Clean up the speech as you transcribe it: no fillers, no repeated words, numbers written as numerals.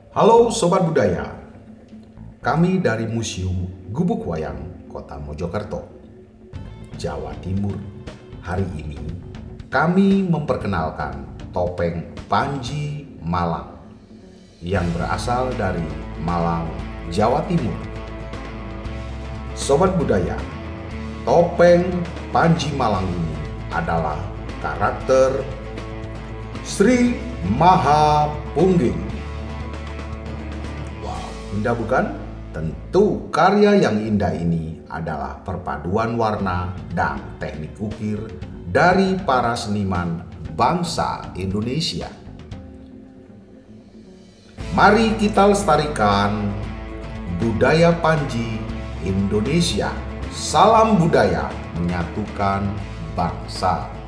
Halo Sobat Budaya, kami dari Museum Gubuk Wayang Kota Mojokerto, Jawa Timur. Hari ini kami memperkenalkan topeng Panji Malang yang berasal dari Malang, Jawa Timur. Sobat Budaya, topeng Panji Malang ini adalah karakter Sri Mahapungging. Wow, indah bukan? Tentu karya yang indah ini adalah perpaduan warna dan teknik ukir dari para seniman bangsa Indonesia. Mari kita lestarikan budaya Panji Indonesia. Salam budaya menyatukan bangsa.